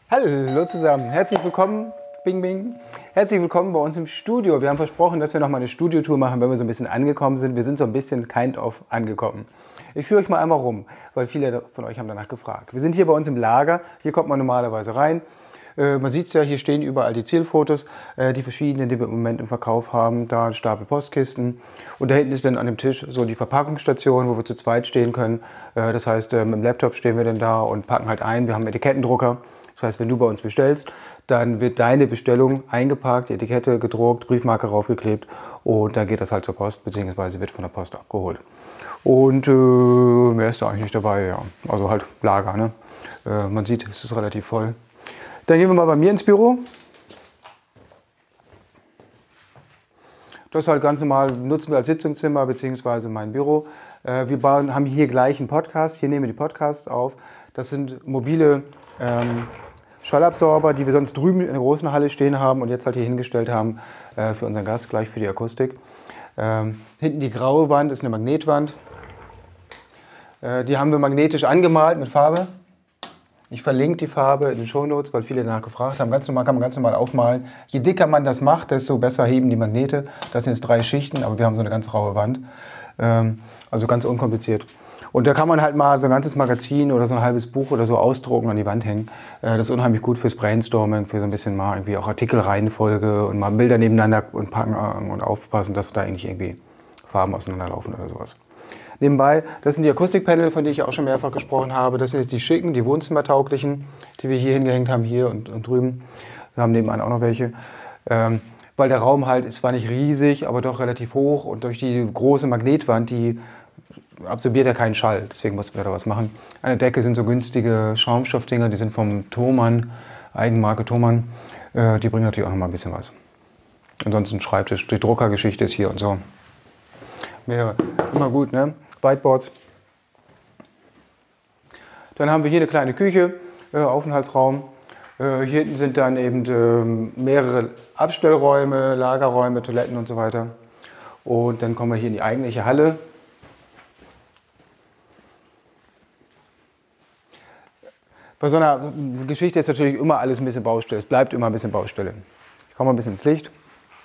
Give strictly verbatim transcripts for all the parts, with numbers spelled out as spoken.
Hallo zusammen, herzlich willkommen, bing bing, herzlich willkommen bei uns im Studio. Wir haben versprochen, dass wir noch mal eine Studiotour machen, wenn wir so ein bisschen angekommen sind. Wir sind so ein bisschen kind of angekommen. Ich führe euch mal einmal rum, weil viele von euch haben danach gefragt. Wir sind hier bei uns im Lager, hier kommt man normalerweise rein. Äh, man sieht es ja, hier stehen überall die Zielfotos, äh, die verschiedenen, die wir im Moment im Verkauf haben. Da ein Stapel Postkisten und da hinten ist dann an dem Tisch so die Verpackungsstation, wo wir zu zweit stehen können. Äh, das heißt, äh, mit dem Laptop stehen wir dann da und packen halt ein. Wir haben einen Etikettendrucker. Das heißt, wenn du bei uns bestellst, dann wird deine Bestellung eingepackt, die Etikette gedruckt, Briefmarke raufgeklebt und dann geht das halt zur Post, beziehungsweise wird von der Post abgeholt. Und äh, mehr ist da eigentlich nicht dabei, ja. Also halt Lager, ne? Äh, man sieht, es ist relativ voll. Dann gehen wir mal bei mir ins Büro. Das halt ganz normal nutzen wir als Sitzungszimmer bzw. mein Büro. Äh, wir bauen, haben hier gleich einen Podcast, hier nehmen wir die Podcasts auf. Das sind mobile ähm, Schallabsorber, die wir sonst drüben in der großen Halle stehen haben und jetzt halt hier hingestellt haben äh, für unseren Gast, gleich für die Akustik. Ähm, hinten die graue Wand ist eine Magnetwand. Äh, die haben wir magnetisch angemalt mit Farbe. Ich verlinke die Farbe in den Shownotes, weil viele danach gefragt haben. Ganz normal kann man ganz normal aufmalen. Je dicker man das macht, desto besser heben die Magnete. Das sind jetzt drei Schichten, aber wir haben so eine ganz raue Wand. Ähm, also ganz unkompliziert. Und da kann man halt mal so ein ganzes Magazin oder so ein halbes Buch oder so ausdrucken, an die Wand hängen. Das ist unheimlich gut fürs Brainstorming, für so ein bisschen mal irgendwie auch Artikelreihenfolge und mal Bilder nebeneinander und packen und aufpassen, dass da eigentlich irgendwie Farben auseinanderlaufen oder sowas. Nebenbei, das sind die Akustikpanel, von denen ich auch schon mehrfach gesprochen habe. Das sind jetzt die schicken, die wohnzimmertauglichen, die wir hier hingehängt haben, hier und, und drüben. Wir haben nebenan auch noch welche. Ähm, weil der Raum halt ist zwar nicht riesig, aber doch relativ hoch und durch die große Magnetwand, die absorbiert er keinen Schall, deswegen mussten wir da was machen. An der Decke sind so günstige Schaumstoffdinger, die sind vom Thomann, Eigenmarke Thomann. Äh, die bringen natürlich auch noch mal ein bisschen was. Ansonsten Schreibtisch, die Druckergeschichte ist hier und so. Wäre immer gut, ne? Whiteboards. Dann haben wir hier eine kleine Küche, äh, Aufenthaltsraum. Äh, hier hinten sind dann eben äh, mehrere Abstellräume, Lagerräume, Toiletten und so weiter. Und dann kommen wir hier in die eigentliche Halle. Bei so einer Geschichte ist natürlich immer alles ein bisschen Baustelle. Es bleibt immer ein bisschen Baustelle. Ich komme mal ein bisschen ins Licht.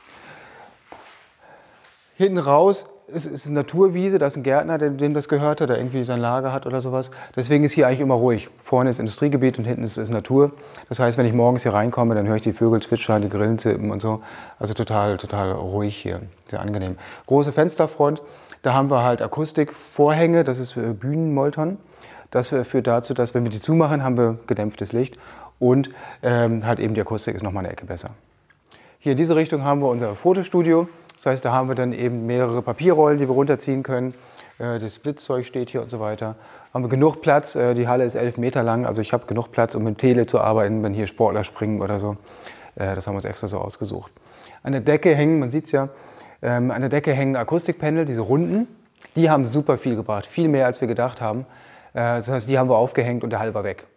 Hinten raus ist, ist eine Naturwiese, da ist ein Gärtner, dem, dem das gehört hat, der irgendwie sein Lager hat oder sowas. Deswegen ist hier eigentlich immer ruhig. Vorne ist Industriegebiet und hinten ist, ist Natur. Das heißt, wenn ich morgens hier reinkomme, dann höre ich die Vögel zwitschern, die Grillen zirpen und so. Also total, total ruhig hier, sehr angenehm. Große Fensterfront, da haben wir halt Akustikvorhänge, das ist Bühnenmolton. Das führt dazu, dass wenn wir die zumachen, haben wir gedämpftes Licht und ähm, halt eben die Akustik ist nochmal eine Ecke besser. Hier in diese Richtung haben wir unser Fotostudio. Das heißt, da haben wir dann eben mehrere Papierrollen, die wir runterziehen können. Äh, das Blitzzeug steht hier und so weiter. Haben wir genug Platz. Äh, die Halle ist elf Meter lang, also ich habe genug Platz, um mit Tele zu arbeiten, wenn hier Sportler springen oder so. Äh, das haben wir uns extra so ausgesucht. An der Decke hängen, man sieht es ja, ähm, an der Decke hängen Akustikpanel, diese runden. Die haben super viel gebracht, viel mehr als wir gedacht haben. Das heißt, die haben wir aufgehängt und der Hall war weg.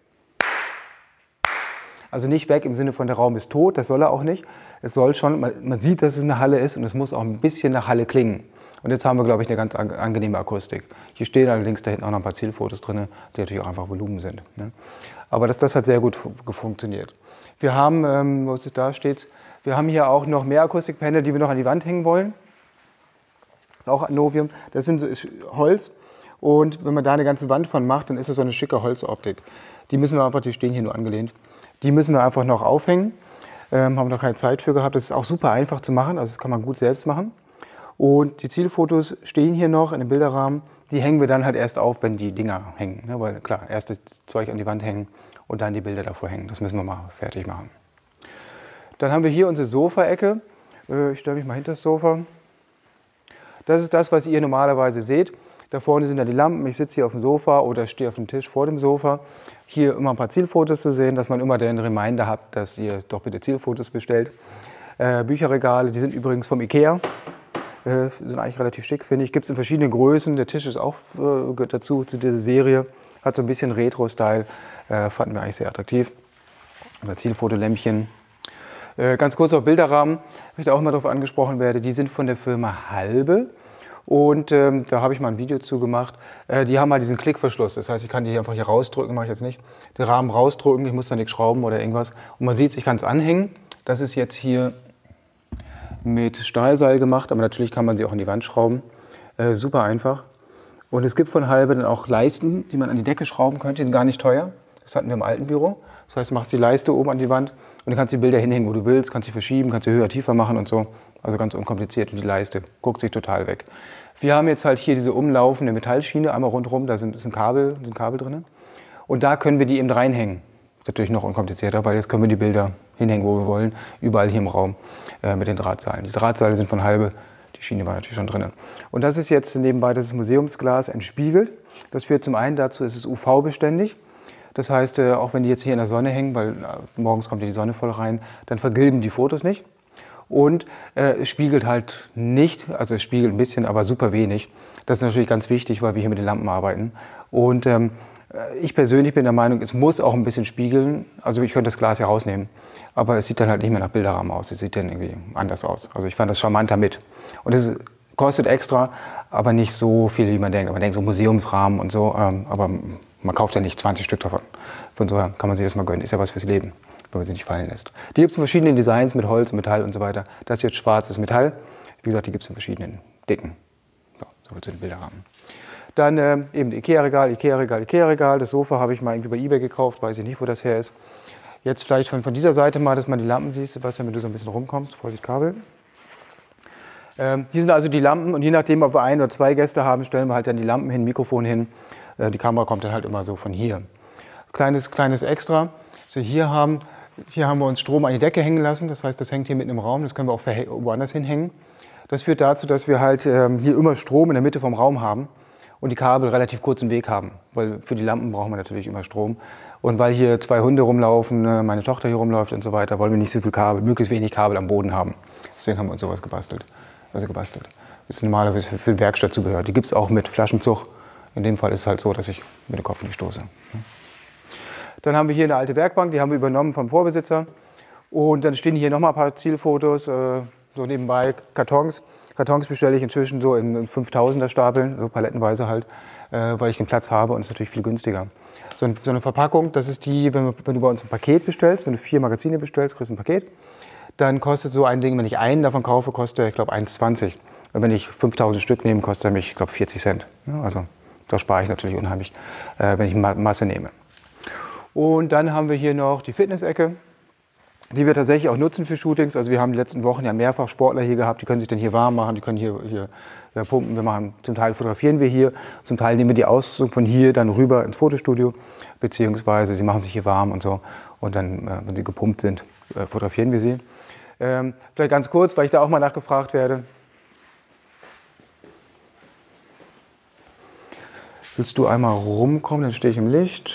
Also nicht weg im Sinne von der Raum ist tot, das soll er auch nicht. Es soll schon, man, man sieht, dass es eine Halle ist und es muss auch ein bisschen nach Halle klingen. Und jetzt haben wir, glaube ich, eine ganz angenehme Akustik. Hier stehen allerdings da hinten auch noch ein paar Zielfotos drin, die natürlich auch einfach Volumen sind. Ne? Aber das, das hat sehr gut funktioniert. Wir haben, ähm, wo es da steht, wir haben hier auch noch mehr Akustikpanel, die wir noch an die Wand hängen wollen. Das ist auch Novium, das sind so, ist Holz. Und wenn man da eine ganze Wand von macht, dann ist das so eine schicke Holzoptik. Die müssen wir einfach, die stehen hier nur angelehnt. Die müssen wir einfach noch aufhängen. Ähm, haben noch keine Zeit für gehabt. Das ist auch super einfach zu machen, also das kann man gut selbst machen. Und die Zielfotos stehen hier noch in dem Bilderrahmen. Die hängen wir dann halt erst auf, wenn die Dinger hängen. Ne? Weil klar, erst das Zeug an die Wand hängen und dann die Bilder davor hängen. Das müssen wir mal fertig machen. Dann haben wir hier unsere Sofaecke. Äh, ich stelle mich mal hinter das Sofa. Das ist das, was ihr normalerweise seht. Da vorne sind ja die Lampen, ich sitze hier auf dem Sofa oder stehe auf dem Tisch vor dem Sofa. Hier immer ein paar Zielfotos zu sehen, dass man immer den Reminder habt, dass ihr doch bitte Zielfotos bestellt. Äh, Bücherregale, die sind übrigens vom Ikea, äh, sind eigentlich relativ schick, finde ich. Gibt es in verschiedenen Größen, der Tisch ist auch äh, gehört dazu, zu dieser Serie. Hat so ein bisschen Retro-Style, äh, fanden wir eigentlich sehr attraktiv. Unser Zielfotolämpchen. Äh, ganz kurz auf Bilderrahmen, wenn ich da auch mal drauf angesprochen werde, die sind von der Firma Halbe. Und ähm, da habe ich mal ein Video zu gemacht. Äh, die haben halt diesen Klickverschluss. Das heißt, ich kann die einfach hier rausdrücken, mache ich jetzt nicht. Den Rahmen rausdrücken, ich muss da nichts schrauben oder irgendwas. Und man sieht, ich kann es anhängen. Das ist jetzt hier mit Stahlseil gemacht, aber natürlich kann man sie auch an die Wand schrauben. Äh, super einfach. Und es gibt von Halbe dann auch Leisten, die man an die Decke schrauben könnte. Die sind gar nicht teuer. Das hatten wir im alten Büro. Das heißt, du machst die Leiste oben an die Wand und dann kannst du die Bilder hinhängen, wo du willst. Kannst sie verschieben, kannst sie höher, tiefer machen und so. Also ganz unkompliziert. Und die Leiste guckt sich total weg. Wir haben jetzt halt hier diese umlaufende Metallschiene einmal rundherum. Da sind, ist ein Kabel, sind Kabel drin. Und da können wir die eben reinhängen. Das ist natürlich noch unkomplizierter, weil jetzt können wir die Bilder hinhängen, wo wir wollen. Überall hier im Raum äh, mit den Drahtseilen. Die Drahtseile sind von Halbe. Die Schiene war natürlich schon drin. Und das ist jetzt nebenbei, das ist Museumsglas entspiegelt. Das führt zum einen dazu, es ist U V-beständig. Das heißt, auch wenn die jetzt hier in der Sonne hängen, weil morgens kommt ja die Sonne voll rein, dann vergilben die Fotos nicht. Und äh, es spiegelt halt nicht, also es spiegelt ein bisschen, aber super wenig. Das ist natürlich ganz wichtig, weil wir hier mit den Lampen arbeiten. Und ähm, ich persönlich bin der Meinung, es muss auch ein bisschen spiegeln. Also ich könnte das Glas hier rausnehmen, aber es sieht dann halt nicht mehr nach Bilderrahmen aus. Es sieht dann irgendwie anders aus. Also ich fand das charmanter mit. Und es kostet extra, aber nicht so viel, wie man denkt. Man denkt so Museumsrahmen und so, ähm, aber man kauft ja nicht zwanzig Stück davon. Von so her kann man sich das mal gönnen. Ist ja was fürs Leben, wenn man sie nicht fallen lässt. Die gibt es in verschiedenen Designs mit Holz, Metall und so weiter. Das ist jetzt schwarzes Metall. Wie gesagt, die gibt es in verschiedenen Dicken. So, so viel zu den Bilderrahmen. Dann äh, eben Ikea-Regal, Ikea-Regal, Ikea-Regal. Das Sofa habe ich mal irgendwie bei eBay gekauft, weiß ich nicht, wo das her ist. Jetzt vielleicht von, von dieser Seite mal, dass man die Lampen sieht, Sebastian, wenn du so ein bisschen rumkommst. Vorsicht, Kabel. Ähm, hier sind also die Lampen und je nachdem, ob wir ein oder zwei Gäste haben, stellen wir halt dann die Lampen hin, Mikrofon hin. Äh, die Kamera kommt dann halt immer so von hier. Kleines, kleines Extra. So, hier, haben, hier haben wir uns Strom an die Decke hängen lassen. Das heißt, das hängt hier mitten im Raum. Das können wir auch woanders hinhängen. Das führt dazu, dass wir halt ähm, hier immer Strom in der Mitte vom Raum haben und die Kabel relativ kurzen Weg haben. Weil für die Lampen brauchen wir natürlich immer Strom. Und weil hier zwei Hunde rumlaufen, meine Tochter hier rumläuft und so weiter, wollen wir nicht so viel Kabel, möglichst wenig Kabel am Boden haben. Deswegen haben wir uns sowas gebastelt. Also gebastelt. Das ist normalerweise für, für Werkstattzubehör. Die gibt es auch mit Flaschenzug. In dem Fall ist es halt so, dass ich mit dem Kopf nicht stoße. Dann haben wir hier eine alte Werkbank, die haben wir übernommen vom Vorbesitzer. Und dann stehen hier nochmal ein paar Zielfotos, äh, so nebenbei Kartons. Kartons bestelle ich inzwischen so in fünftausender Stapeln, so palettenweise halt, äh, weil ich den Platz habe und es ist natürlich viel günstiger. So, ein, so eine Verpackung, das ist die, wenn, wenn du bei uns ein Paket bestellst, wenn du vier Magazine bestellst, kriegst du ein Paket. Dann kostet so ein Ding, wenn ich einen davon kaufe, kostet er, ich glaube, eins zwanzig. Und wenn ich fünftausend Stück nehme, kostet er mich, ich glaube, vierzig Cent. Ja, also da spare ich natürlich unheimlich, äh, wenn ich Masse nehme. Und dann haben wir hier noch die Fitness-Ecke. Die wir tatsächlich auch nutzen für Shootings. Also wir haben in den letzten Wochen ja mehrfach Sportler hier gehabt, die können sich dann hier warm machen, die können hier, hier ja, pumpen. Wir machen, zum Teil fotografieren wir hier, zum Teil nehmen wir die Ausrüstung von hier dann rüber ins Fotostudio, beziehungsweise sie machen sich hier warm und so. Und dann, äh, wenn sie gepumpt sind, äh, fotografieren wir sie. Ähm, vielleicht ganz kurz, weil ich da auch mal nachgefragt werde. Willst du einmal rumkommen, dann stehe ich im Licht.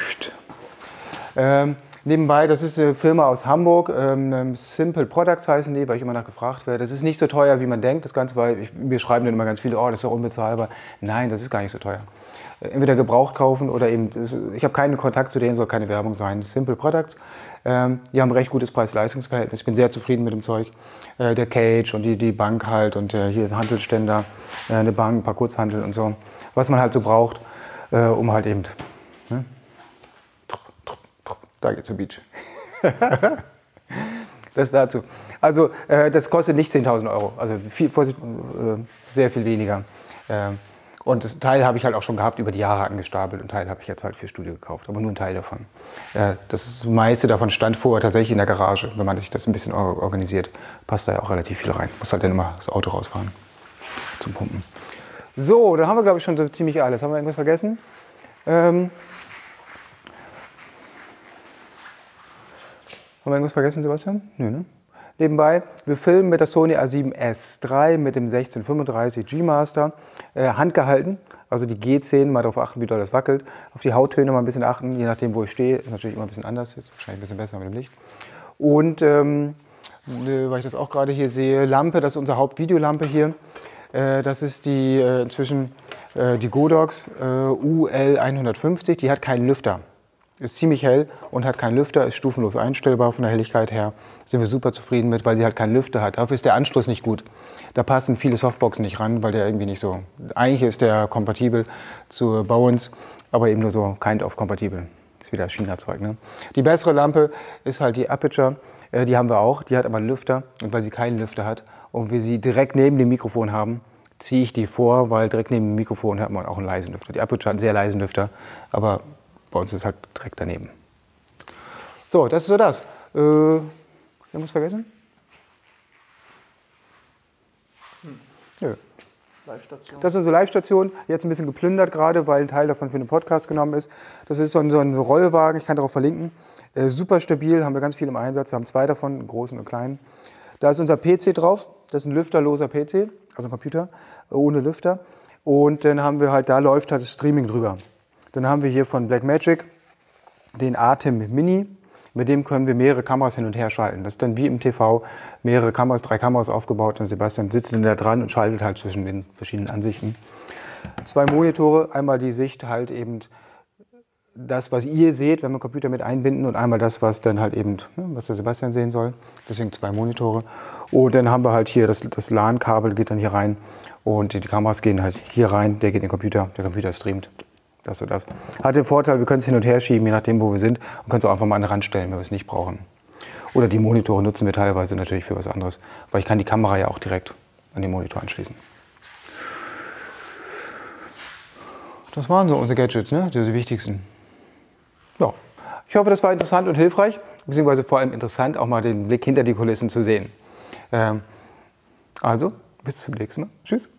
Ähm, Nebenbei, das ist eine Firma aus Hamburg, ähm, Simple Products heißen die, weil ich immer nachgefragt werde. Das ist nicht so teuer, wie man denkt, das Ganze, weil ich, wir schreiben dann immer ganz viele, oh, das ist doch unbezahlbar. Nein, das ist gar nicht so teuer. Entweder gebraucht kaufen oder eben, das, ich habe keinen Kontakt zu denen, soll keine Werbung sein. Simple Products, ähm, die haben ein recht gutes Preis-Leistungs-Verhältnis. Ich bin sehr zufrieden mit dem Zeug. Äh, der Cage und die, die Bank halt und äh, hier ist ein Hantelständer, äh, eine Bank, ein paar Kurzhantel und so. Was man halt so braucht, äh, um halt eben... Ne? Da geht's zum Beach. Das dazu. Also äh, das kostet nicht zehntausend Euro, also viel, äh, sehr viel weniger. Äh, und das Teil habe ich halt auch schon gehabt, über die Jahre angestapelt und Teil habe ich jetzt halt für Studio gekauft, aber nur ein Teil davon. Äh, das meiste davon stand vorher tatsächlich in der Garage. Wenn man sich das ein bisschen organisiert, passt da ja auch relativ viel rein. Muss halt dann immer das Auto rausfahren zum Pumpen. So, dann haben wir glaube ich schon so ziemlich alles. Haben wir irgendwas vergessen? Ähm, Haben wir irgendwas vergessen, Sebastian? Nö, ne? Nebenbei, wir filmen mit der Sony A sieben S drei mit dem sechzehn fünfunddreißig G Master, äh, handgehalten, also die G zehn, mal darauf achten, wie doll das wackelt, auf die Hauttöne mal ein bisschen achten, je nachdem, wo ich stehe, ist natürlich immer ein bisschen anders, jetzt wahrscheinlich ein bisschen besser mit dem Licht. Und, ähm, weil ich das auch gerade hier sehe, Lampe, das ist unsere Hauptvideolampe hier, äh, das ist die äh, inzwischen äh, die Godox äh, U L hundertfünfzig, die hat keinen Lüfter. Ist ziemlich hell und hat keinen Lüfter, ist stufenlos einstellbar von der Helligkeit her. Sind wir super zufrieden mit, weil sie halt keinen Lüfter hat. Dafür ist der Anschluss nicht gut. Da passen viele Softboxen nicht ran, weil der irgendwie nicht so, eigentlich ist der kompatibel zu Bowens, aber eben nur so kind of kompatibel. Ist wieder China-Zeug. Ne? Die bessere Lampe ist halt die Aperture, äh, die haben wir auch, die hat aber einen Lüfter und weil sie keinen Lüfter hat und wir sie direkt neben dem Mikrofon haben, ziehe ich die vor, weil direkt neben dem Mikrofon hat man auch einen leisen Lüfter. Die Aperture hat einen sehr leisen Lüfter, aber bei uns ist es halt direkt daneben. So, das ist so das. Äh, irgendwas vergessen? Hm. Nö. Live-Station. Das ist unsere Live-Station, jetzt ein bisschen geplündert gerade, weil ein Teil davon für den Podcast genommen ist. Das ist so ein, so ein Rollwagen, ich kann darauf verlinken. Äh, super stabil, haben wir ganz viel im Einsatz. Wir haben zwei davon, einen großen und einen kleinen. Da ist unser P C drauf, das ist ein lüfterloser P C, also ein Computer ohne Lüfter. Und dann haben wir halt, da läuft halt das Streaming drüber. Dann haben wir hier von Blackmagic den Atem Mini. Mit dem können wir mehrere Kameras hin und her schalten. Das ist dann wie im T V, mehrere Kameras, drei Kameras aufgebaut. Und Sebastian sitzt dann da dran und schaltet halt zwischen den verschiedenen Ansichten. Zwei Monitore, einmal die Sicht halt eben das, was ihr seht, wenn wir Computer mit einbinden und einmal das, was dann halt eben, was der Sebastian sehen soll. Deswegen zwei Monitore. Und dann haben wir halt hier, das, das LAN-Kabel geht dann hier rein und die, die Kameras gehen halt hier rein, der geht in den Computer, der Computer streamt. Das und das. Hat den Vorteil, wir können es hin und her schieben, je nachdem, wo wir sind, und können es auch einfach mal an den Rand stellen, wenn wir es nicht brauchen. Oder die Monitore nutzen wir teilweise natürlich für was anderes, weil ich kann die Kamera ja auch direkt an den Monitor anschließen. Das waren so unsere Gadgets, ne? Die wichtigsten. Ja. Ich hoffe, das war interessant und hilfreich, beziehungsweise vor allem interessant, auch mal den Blick hinter die Kulissen zu sehen. Ähm, also, bis zum nächsten Mal. Tschüss.